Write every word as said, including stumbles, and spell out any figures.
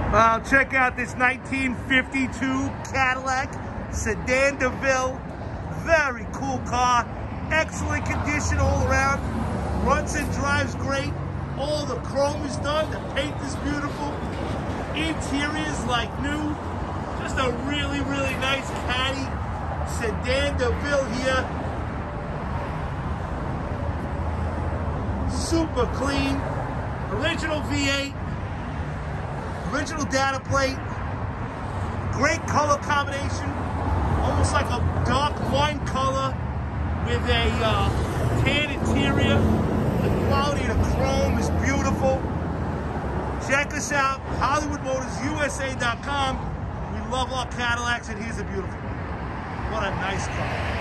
Uh, check out this nineteen fifty-two Cadillac Sedan DeVille. Very cool car. Excellent condition all around. Runs and drives great. All the chrome is done. The paint is beautiful. Interior is like new. Just a really, really nice Caddy Sedan DeVille here. Super clean. Original V eight. Original data plate. Great color combination. Almost like a dark wine color with a uh, tan interior. The quality of the chrome is beautiful. Check us out, Hollywood Motors U S A dot com. We love our Cadillacs, and here's a beautiful one. What a nice car.